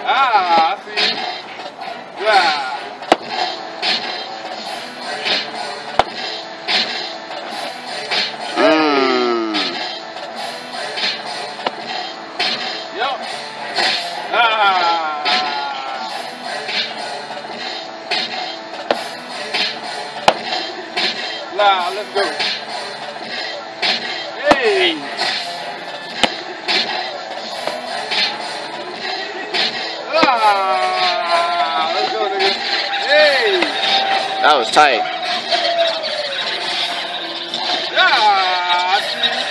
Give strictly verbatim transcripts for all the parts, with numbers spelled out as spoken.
Ah, I see you. Wow. Mmm. Yup. Ah. Nah, let's go. Hey. Ah, let's go, nigga. Hey. That was tight. Ah, I see you.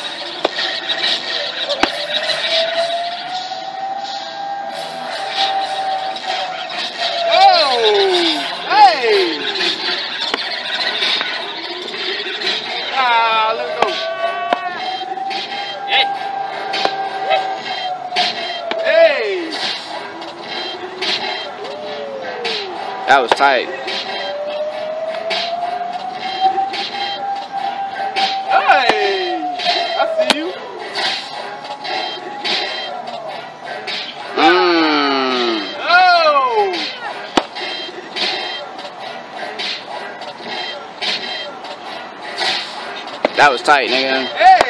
Oh, hey. Ah, let's go. Hey. Hey. That was tight. Hey, I see you. Mmm. Oh. That was tight, nigga. Hey.